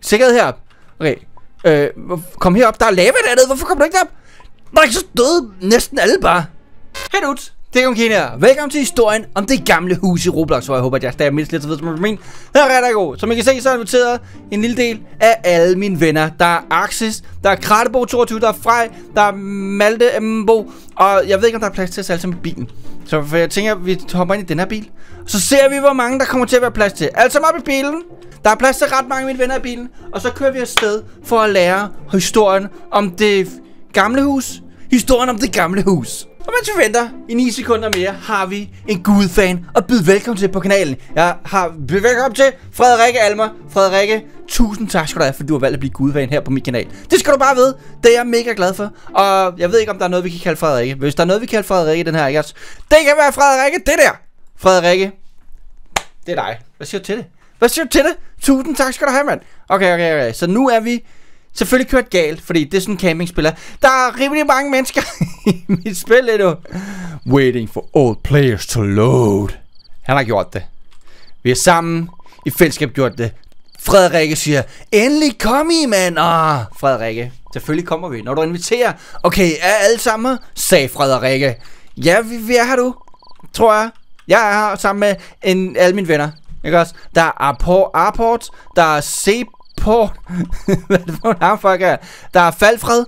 Sikkerhed herop. Okay. Kom herop. Der er lava dernede. Hvorfor kommer du ikke derop? Der er ikke så døde næsten alle bare. Hej dudes. Det er Kine her. Velkommen til historien om det gamle hus i Roblox, hvor jeg håber, at jeg stadig mindst lidt så ved, som min. Den er rigtig god. Som I kan se, så har jeg inviteret en lille del af alle mine venner. Der er Axis, der er Kratebo 22, der er Frej, der er Malte Mbo, og jeg ved ikke, om der er plads til os alle sammen i bilen. Så jeg tænker, at vi hopper ind i den her bil. Så ser vi, hvor mange der kommer til at være plads til. Altså op i bilen. Der er plads til ret mange af mine venner i bilen. Og så kører vi afsted for at lære historien om det gamle hus. Historien om det gamle hus. Og mens vi venter i 9 sekunder mere, har vi en gudfan og byde velkommen til på kanalen. Jeg har bydet velkommen til Frederikke Almer. Frederikke, tusind tak skal du have, for du har valgt at blive gudfan her på min kanal. Det skal du bare vide. Det er jeg mega glad for. Og jeg ved ikke, om der er noget, vi kan kalde Frederikke. Hvis der er noget, vi kan kalde Frederikke den her, ikke? Det kan være Frederikke, det der. Frederikke, det er dig. Hvad siger du til det? Hvad siger du til det? Tusind tak skal du have, mand. Okay. Så nu er vi selvfølgelig kørt galt, fordi det er sådan en campingspil. Der er rimelig mange mennesker i mit spil endnu. Waiting for all players to load. Han har gjort det. Vi er sammen i fællesskab gjort det. Frederikke siger, endelig kom I, mand. Frederikke, selvfølgelig kommer vi, når du inviterer. Okay, er alle sammen her? Sagde Frederikke. Ja, vi er her, du. Tror jeg. Jeg er her sammen med alle mine venner. Ikke også? Der er Arport, der er Seport. Hvad er det for en navn, her? Der er Falfred.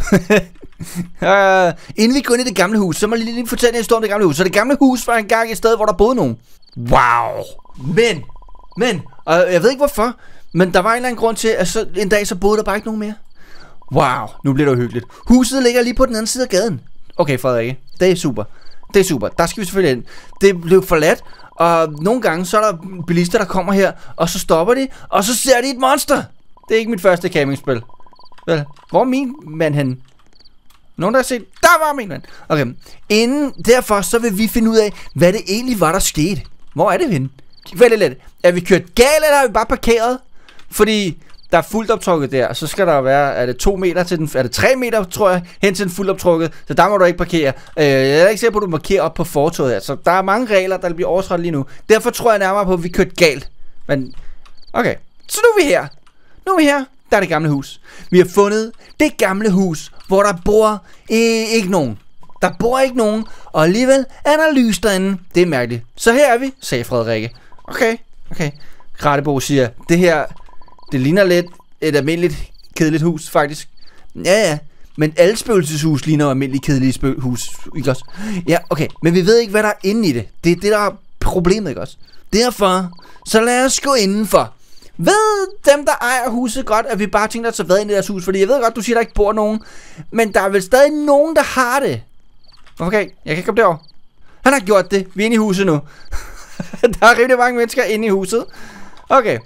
Inden vi går ind i det gamle hus, så må jeg lige fortælle en historie om det gamle hus. Så det gamle hus var engang et sted, hvor der boede nogen. Wow. Men, og jeg ved ikke hvorfor, men der var en eller anden grund til, at så en dag så boede der bare ikke nogen mere. Wow, nu bliver det hyggeligt. Huset ligger lige på den anden side af gaden. Okay, Frederikke, det er super. Det er super, der skal vi selvfølgelig ind. Det blev forladt, og nogle gange så er der bilister, der kommer her, og så stopper de, og så ser de et monster. Det er ikke mit første campingspil. Vel, hvor er min mand henne? Nogen der har set? Der var min mand. Okay, inden derfor så vil vi finde ud af, hvad det egentlig var, der skete. Hvor er det henne? Vældig let. Er vi kørt galt, eller er vi bare parkeret? Fordi der er fuldt optrukket der, så skal der være, er det 2 meter til den, er det 3 meter, tror jeg, hen til den fuldt optrukket, så der må du ikke parkere. Jeg er ikke sikker på, at du markerer op på fortovet her, så der er mange regler, der bliver overtrådt lige nu. Derfor tror jeg nærmere på, at vi kørte galt. Men, okay, så nu er vi her. Der er det gamle hus. Vi har fundet det gamle hus, hvor der bor ikke nogen. Der bor ikke nogen, og alligevel er der lys derinde. Det er mærkeligt. Så her er vi, sagde Frederikke. Okay. Kratebo siger, det her, det ligner lidt et almindeligt kedeligt hus, faktisk. Ja, men alle spøgelseshus ligner almindeligt kedelige hus, ikke også? Ja, okay, men vi ved ikke, hvad der er inde i det. Det er det, der er problemet, ikke også? Derfor, så lad os gå indenfor. Ved dem, der ejer huset godt, at vi bare tænker os at være inde i deres hus? Fordi jeg ved godt, du siger, der ikke bor nogen. Men der er vel stadig nogen, der har det. Okay, jeg kan ikke komme derover. Han har gjort det. Vi er inde i huset nu. Der er rigtig mange mennesker inde i huset. Okay.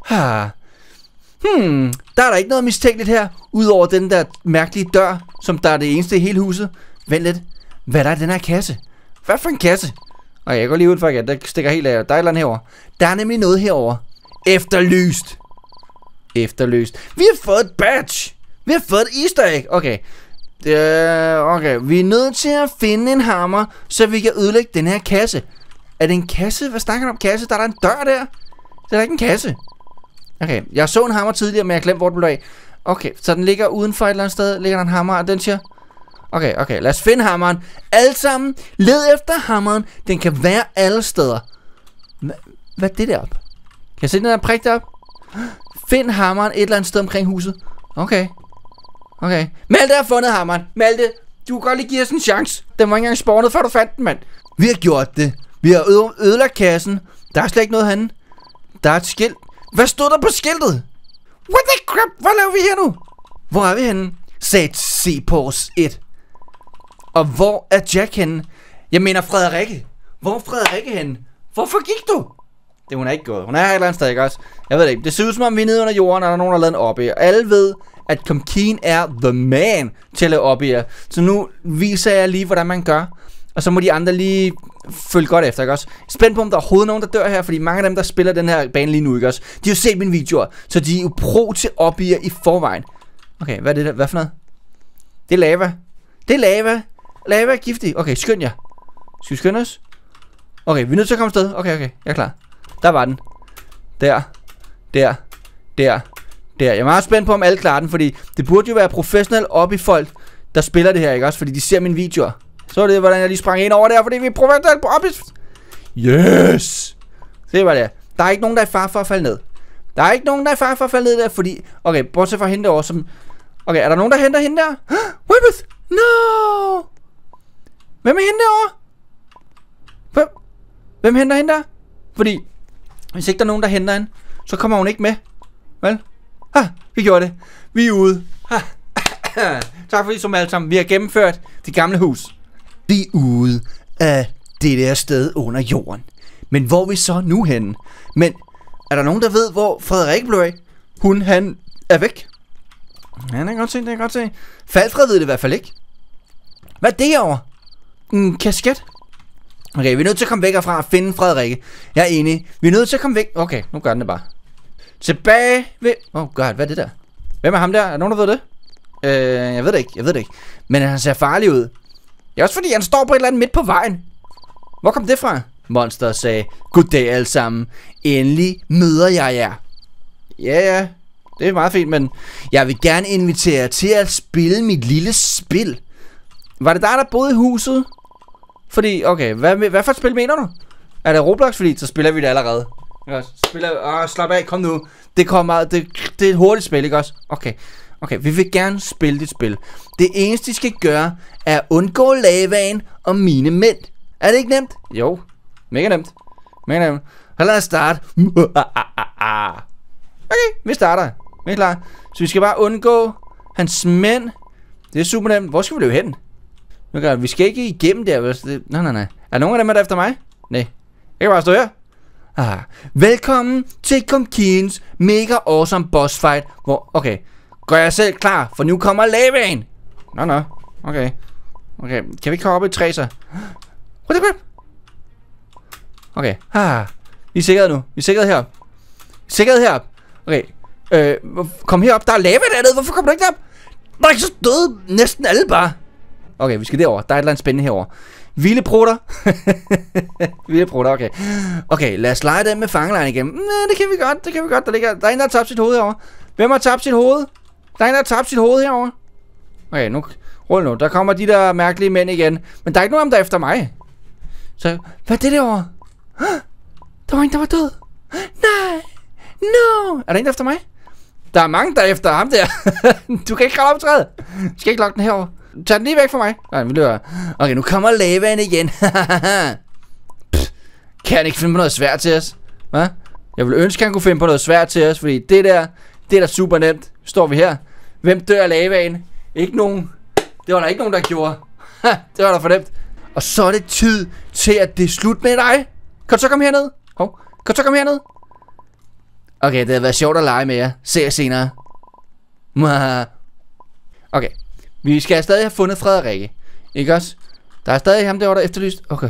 Der er der ikke noget mistænkeligt her, udover den der mærkelige dør, som der er det eneste i hele huset. Vent lidt. Hvad er der i den her kasse? Hvad for en kasse? Okay, jeg går lige udenfor igen. Der stikker helt af. Der er et eller andet herovre. Der er nemlig noget herovre. Efterlyst. Vi har fået et badge. Vi har fået et easter egg. Okay. Okay. Vi er nødt til at finde en hammer, så vi kan ødelægge den her kasse. Er det en kasse? Hvad snakker du om kasse? Der er en dør der. Det er ikke en kasse. Okay, jeg så en hammer tidligere, men jeg glemte, hvor den blev af. Okay, så den ligger udenfor et eller andet sted. Ligger der en hammer, og den siger... Okay, lad os finde hammeren. Alle sammen, led efter hammeren. Den kan være alle steder. Hvad er det deroppe? Kan jeg se den der prik deroppe? Find hammeren et eller andet sted omkring huset. Okay. Malte har fundet hammeren. Malte, du kan godt lige give os en chance. Den var ikke engang spawnet, før du fandt den, mand. Vi har gjort det. Vi har ødelagt kassen. Der er slet ikke noget henne. Der er et skilt. Hvad stod der på skiltet? What the crap? Hvad laver vi her nu? Hvor er vi henne? Sagde C-Pors 1. Og hvor er Jack henne? Jeg mener Frederikke. Hvor er Frederikke henne? Hvorfor gik du? Det hun er ikke gået. Hun er her et eller andet sted, ikke også? Jeg ved det ikke. Det ser ud som om vi er nede under jorden, og der er nogen, der har lavet en op i. Og alle ved, at Comkeen er the man til at lave op i. Så nu viser jeg lige, hvordan man gør. Og så må de andre lige følge godt efter, ikke også? Spændt på, om der er overhovedet nogen, der dør her. Fordi mange af dem, der spiller den her bane lige nu, ikke også? De har set mine videoer. Så de er jo pro til opbier i forvejen. Okay, hvad er det der? Hvad for noget? Det er lava. Det er lava. Lava er giftig. Okay, skynd jer. Skal vi skynde os? Okay, vi er nødt til at komme afsted. Okay, jeg er klar. Der var den. Der. Der. Jeg er meget spændt på, om alle klarer den, fordi det burde jo være professionelt op i folk, der spiller det her, ikke også? Fordi de ser mine videoer. Så er det, hvordan jeg lige sprang ind over der, fordi vi er professionelt på op i... Yes! Se hvad det er. Der er ikke nogen, der er i fare for at falde ned. Der er ikke nogen, der er i fare for at falde ned der, fordi... Okay, bortset fra hende derovre, som... Okay, er der nogen, der henter hende der? Whippet! No! Hvem er hende derovre? Hvem henter hende der? Fordi... Hvis ikke der er nogen, der henter hende, så kommer hun ikke med. Vel? Vi gjorde det. Vi er ude. Tak fordi I så med alle sammen. Vi har gennemført det gamle hus. Vi er ude af det der sted under jorden. Men hvor er vi så nu henne? Men er der nogen, der ved, hvor Frederik blev af? Han er væk. Ja, det kan godt se, det kan godt se. Falfred ved det i hvert fald ikke. Hvad er det herovre? En kasket? Okay, vi er nødt til at komme væk herfra og finde Frederikke. Jeg er enig. Vi er nødt til at komme væk. Okay, nu gør den det bare. Tilbage ved... God, hvad er det der? Hvem er ham der? Er der nogen, der ved det? Jeg ved det ikke. Men han ser farlig ud. Det er også fordi, han står på et eller andet midt på vejen. Hvor kom det fra? Monster sagde, goddag alle sammen. Endelig møder jeg jer. Ja, det er meget fint, men jeg vil gerne invitere jer til at spille mit lille spil. Var det dig, der boede i huset? Fordi, okay, hvad for et spil mener du? Er det Roblox? Fordi så spiller vi det allerede. Slap af, kom nu. Det er et hurtigt spil, ikke også? Okay, vi vil gerne spille dit spil. Det eneste, I skal gøre, er at undgå lavaen og mine mænd. Er det ikke nemt? Jo, mega nemt. Så lad os starte. Okay, vi starter. Vi er klar. Så vi skal bare undgå hans mænd. Det er super nemt. Hvor skal vi løbe hen? Vi skal ikke igennem der. Nej. Er der nogen af dem, der efter mig? Nej. Jeg kan bare stå her. Velkommen til Comkins mega awesome boss fight. Okay. Gør jeg selv klar, for nu kommer lavaen. Nå. Okay. Kan vi ikke komme op i et træ så? Okay. Vi er sikret nu. Vi er sikret herop. Okay. Kom herop. Der er lava dernede. Hvorfor kommer du ikke derop? Der er ikke så døde næsten alle bare. Okay, vi skal derover. Der er et eller andet spændende herover. Vilde prutter. Okay. Okay, lad os lege dem med fangelejren igennem. Det kan vi godt. Der er en, der har tabt sit hoved herovre. Hvem har tabt sit hoved? Der er en, der har tabt sit hoved herovre. Okay, nu. Rul nu. Der kommer de der mærkelige mænd igen. Men der er ikke nogen, der er efter mig. Så, hvad er det derovre? Der var en, der var død. Nej. No. Er der en, der er efter mig? Der er mange, der er efter ham der. Du kan ikke kravle op i træet. Du skal ikke lokke den herover. Tag den lige væk fra mig. Nej, vi løber. Okay, nu kommer lavaen igen. Kan han ikke finde på noget svært til os? Hvad? Jeg ville ønske, at han kunne finde på noget svært til os, fordi det er da super nemt. Står vi her. Hvem dør af lavaen? Ikke nogen. Det var der ikke nogen, der gjorde. Det var da for nemt. Og så er det tid til, at det er slut med dig. Kan du så komme herned? Kan du så komme herned? Okay, det havde været sjovt at lege med jer. Se jer senere. Okay. Vi skal stadig have fundet Frederikke. Ikke også? Der er stadig ham derovre, der efterlyst. Okay.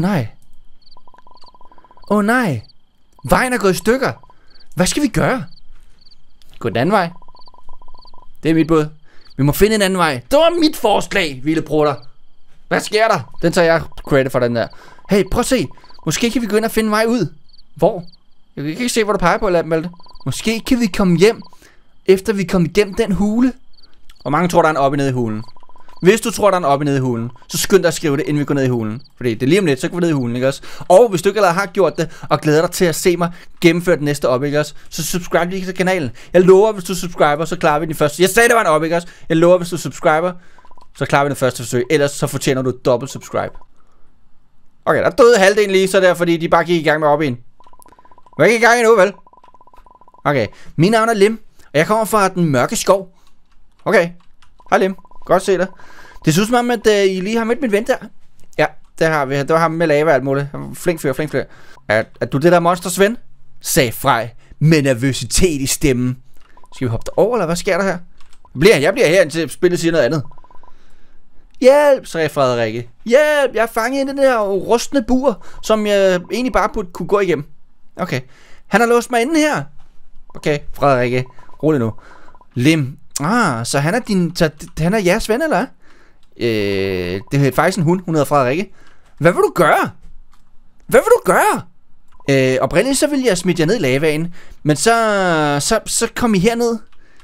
Nej. Vejen er gået i stykker. Hvad skal vi gøre? Gå den anden vej. Det er mit bud. Vi må finde en anden vej. Det var mit forslag, vilde prutter. Hvad sker der? Den tager jeg credit for, den der. Hey, prøv at se. Måske kan vi gå ind og finde en vej ud. Hvor? Jeg kan ikke se, hvor du peger på, Malte. Måske kan vi komme hjem, efter vi kommer igennem den hule. Hvor mange tror, der er en oppe nede i hulen? Hvis du tror, der er en oppe nede i hulen, så skynd dig at skrive det, inden vi går ned i hulen. Fordi det er lige om lidt, så går vi ned i hulen, ikke også? Og hvis du ikke allerede har gjort det, og glæder dig til at se mig gennemføre det næste op, ikke også? Så subscribe lige til kanalen. Jeg lover, hvis du subscriber, så klarer vi den første. Jeg sagde, det var en op, ikke også? Jeg lover, hvis du subscriber, så klarer vi den første forsøg. Ellers så fortjener du dobbelt subscribe. Okay, der døde halvdelen lige så der, fordi de bare gik i gang med op i en. Hvad gik i gang endnu, vel? Okay, mit navn er Lim, og jeg kommer fra den mørke skov. Okay, hej Lim. Godt se dig. Det synes som om, at I lige har mødt min ven der. Ja, det har vi. Det var ham med lava og alt muligt. Flink fyr. Er du det der monsters ven? Sagde Frej med nervøsitet i stemmen. Skal vi hoppe derover, eller hvad sker der her? Jeg bliver her, indtil spillet siger noget andet. Hjælp, sagde Frederikke. Hjælp, jeg er fanget i den der rustne bur, som jeg egentlig bare burde kunne gå igennem. Okay, han har låst mig inde her. Okay, Frederikke, rolig nu. Lim. Så han er han er jeres ven, eller? Det er faktisk en hund. Hun hedder Frederikke. Hvad vil du gøre? Oprindeligt så ville jeg smide jer ned i lavaen. Men så kom I herned.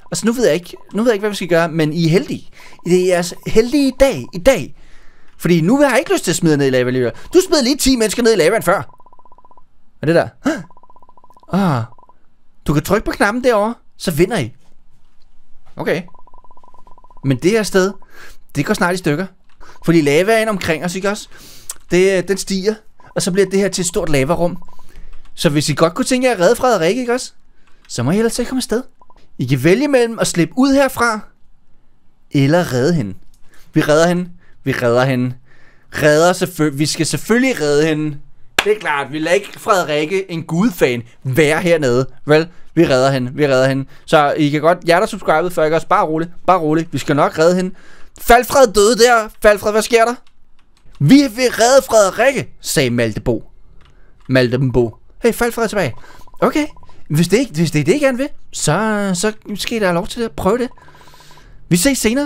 Altså nu ved jeg ikke, hvad vi skal gøre, men I er heldige. Det er jeres heldige dag i dag. Fordi nu har jeg ikke lyst til at smide ned i lava lige. Du smed lige 10 mennesker ned i lavaen før. Hvad er det der? Du kan trykke på knappen derovre, så vinder I. Okay. Men det her sted, det går snart i stykker. Fordi lavaen omkring os, ikke også? Den stiger, og så bliver det her til et stort lavarum. Så hvis I godt kunne tænke jer at redde Frederikke, ikke også? Så må I ellers til at komme afsted. I kan vælge mellem at slippe ud herfra, eller redde hende. Vi redder hende. Vi skal selvfølgelig redde hende. Det er klart, vi lader ikke Frederikke, en gudfan, være hernede. Vel, vi redder hende. Så I kan godt, jer der subscribet før, ikke også? Bare roligt. Vi skal nok redde hende. Falfred døde der. Falfred, hvad sker der? Vi vil redde Frederikke, sagde Maltembo. Hey, Falfred er tilbage. Okay, hvis det er det, I gerne vil, så skal I da have lov til at prøve det. Vi ses senere.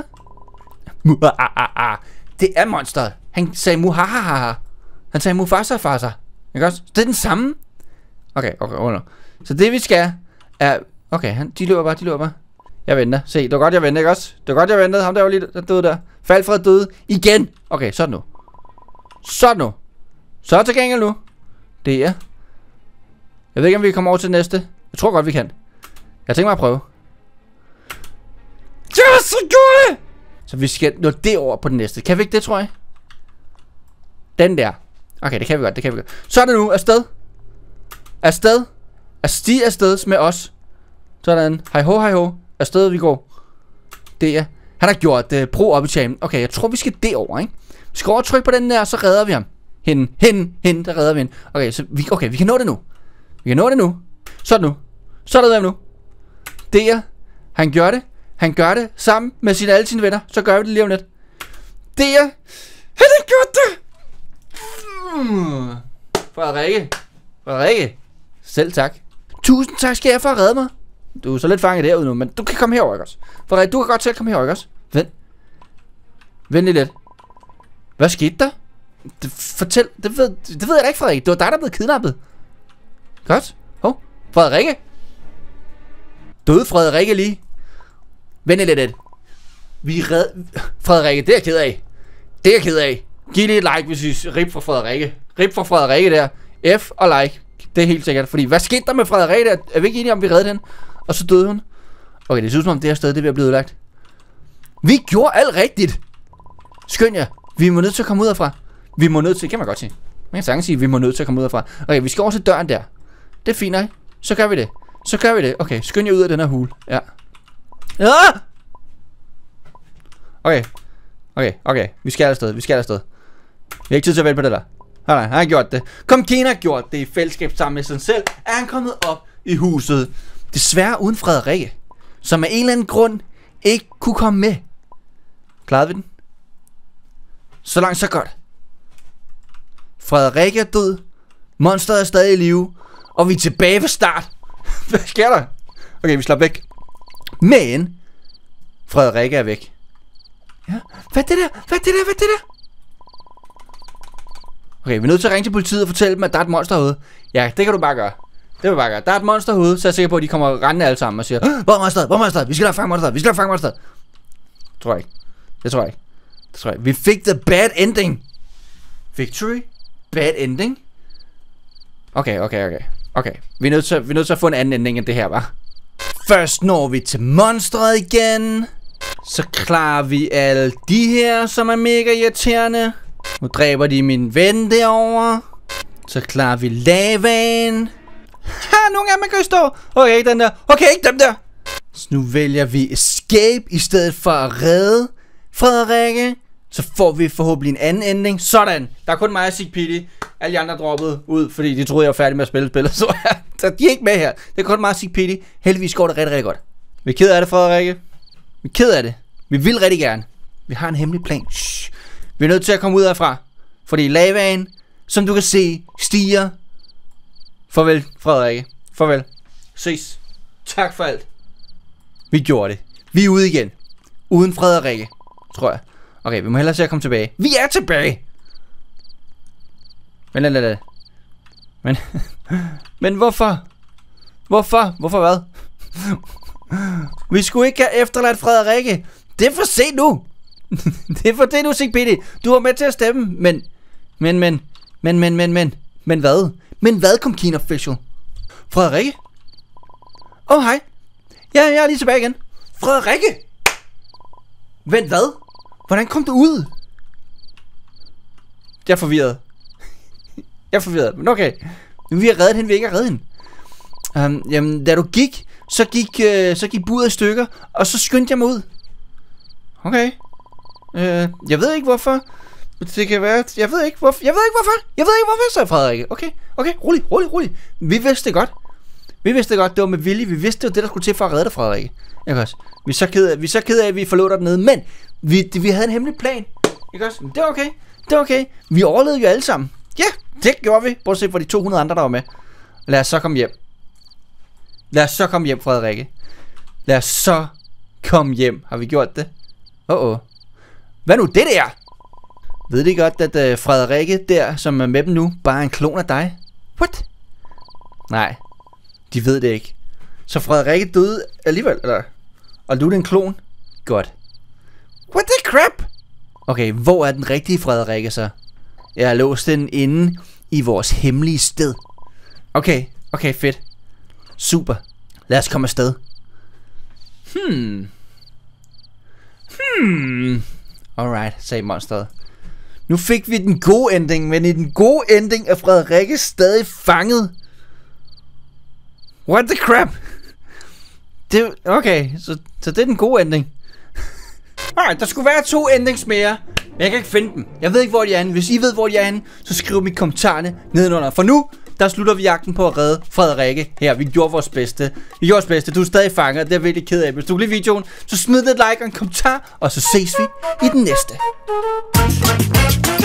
Det er monsteret. Han sagde muhahaha. Han sagde mufasa. Ikke også? Det er den samme. Okay. Så det vi skal er... Okay, de løber bare. Jeg venter. Se, det var godt jeg ventede, ikke også? Det var godt jeg ventede. Ham der var lige der døde der. Falfred døde igen. Okay, sådan nu. Så er til gengæld nu. Det er... Jeg ved ikke om vi kommer over til næste. Jeg tror godt vi kan. Jeg tænker mig at prøve. Ja, så gør det! Så vi skal nå det over på den næste. Kan vi ikke det, tror jeg? Den der. Okay, det kan vi godt. Så er det nu. Afsted. Afsted med os. Sådan. Hej ho. Afsted vi går. Det er. Han har gjort pro op i chamen. Okay, jeg tror vi skal derover, ikke? Vi skal over og trykke på den der, så redder vi ham. Hende, der redder vi hende. Okay, vi kan nå det nu. Så er det nu. Det er. Han gør det sammen med alle sine venner. Så gør vi det lige om lidt. Det er. Han har gjort det. Frederikke. Selv tak. Tusind tak skal jeg for at redde mig. Du er så lidt fanget derude nu, men du kan komme herover, ikke også? Frederikke, du kan godt selv komme herover, ikke også? Vent lige lidt. Hvad skete der? Fortæl. Det ved jeg da ikke, Frederikke. Det var dig, der blev kidnappet. Godt. Frederikke. Døde Frederikke lige. Vent lidt. Frederikke, det er jeg ked af. Giv lige et like, hvis I rip for Frederikke. Rip for Frederikke der. F og like. Det er helt sikkert. Fordi hvad skete der med Frederikke der? Er vi ikke enige om, vi reddede hende? Og så døde hun. Okay, det synes som om det her sted, det er ved at blive ødelagt. Vi gjorde alt rigtigt. Skynd jer. Vi må nødt til at komme ud herfra. Kan man godt sige. Man kan sagtens sige, vi må nødt til at komme ud herfra. Okay, vi skal over til døren der. Det er fint, nej. Så gør vi det. Okay, skynd jer ud af den her hule. Ja. Okay. Vi skal afsted. Vi har ikke tid til at vælge på det der. Nej, han har gjort det. Kina har gjort det i fællesskab sammen med sig selv. Er han kommet op i huset. Desværre uden Frederikke. Som af en eller anden grund ikke kunne komme med. Klarede vi den? Så langt, så godt. Frederikke er død. Monsteret er stadig i live. Og vi er tilbage ved start. Hvad sker der? Okay, vi slår væk. Men Frederikke er væk. Ja. Hvad er det der? Okay, vi er nødt til at ringe til politiet og fortælle dem, at der er et monster herude. Ja, det kan du bare gøre. Der er et monster herude, så jeg er sikker på, at de kommer rendende alle sammen og siger: Hvor er monsteret? Vi skal da fange monsteret. Det tror jeg ikke. Vi fik the bad ending. Victory? Bad ending? Okay. Vi er nødt til at få en anden ending end det her, var. Først når vi til monsteret igen. Så klarer vi alle de her, som er mega irriterende. Nu dræber de min ven derovre. Så klarer vi lavaen. Nogle gange man kan stå. Okay, ikke den der. Okay, ikke dem der. Så nu vælger vi escape i stedet for at redde Frederikke. Så får vi forhåbentlig en anden ending. Sådan. Der er kun mig og Sig Pity. Alle de andre droppede ud, fordi de troede, jeg var færdig med at spille spillet. Så de er ikke med her. Det er kun mig og Sig Pity. Heldigvis går det rigtig, rigtig godt. Vi er ked af det, Frederikke. Vi er ked af det. Vi vil rigtig gerne. Vi har en hemmelig plan. Shh. Vi er nødt til at komme ud herfra. Fordi lavaen, som du kan se, stiger. Farvel, Frederikke. Farvel. Ses. Tak for alt. Vi gjorde det. Vi er ude igen. Uden Frederikke, tror jeg. Okay, vi må hellere se at komme tilbage. Vi er tilbage! Men hvorfor? Hvorfor hvad? Vi skulle ikke have efterladt Frederikke. Det er for sent nu. Det er for det nu, Sig-Bitti. Du var med til at stemme, men hvad? Men hvad, kom Keen Official? Frederikke? Hej. Ja, jeg er lige tilbage igen. Frederikke! Vent, hvad? Hvordan kom du ud? Jeg er forvirret. Men okay. Vi har reddet hende, vi ikke har reddet hende. Jamen, da du gik, så gik budet i stykker, og så skyndte jeg mig ud. Okay. Jeg ved ikke hvorfor. Det kan være, jeg ved ikke hvorfor, sagde Frederikke. Okay, rolig. Vi vidste det godt. Det var med vilje. Vi vidste, det var det, der skulle til for at redde dig, Frederikke. Ikke også? Vi er så ked af, at vi forlod dig dernede, men vi havde en hemmelig plan. Ikke også? Det er okay. Vi overlevede jo alle sammen. Ja, det gjorde vi. Bortset fra de 200 andre, der var med. Lad os så komme hjem. Frederikke. Lad os så komme hjem. Har vi gjort det? Hvad nu det der? Ved de godt, at Frederikke der, som er med dem nu, bare er en klon af dig? What? Nej, de ved det ikke. Så Frederikke døde alligevel, eller? Og du er en klon? Godt. What the crap? Okay, hvor er den rigtige Frederikke så? Jeg har låst den inde i vores hemmelige sted. Okay, fedt. Super. Lad os komme afsted. Alright, sagde monsteret. Nu fik vi den gode ending, men i den gode ending er Frederikke stadig fanget. What the crap? Okay, så det er den gode ending. Alright, der skulle være 2 endings mere, men jeg kan ikke finde dem. Jeg ved ikke, hvor de er henne. Hvis I ved, hvor de er henne, så skriv dem i kommentarerne nedenunder. For nu, der slutter vi jagten på at redde Frederikke. Her, vi gjorde vores bedste. Du er stadig fanget, det er jeg virkelig ked af. Hvis du kan lide videoen, så smid et like og en kommentar, og så ses vi i den næste.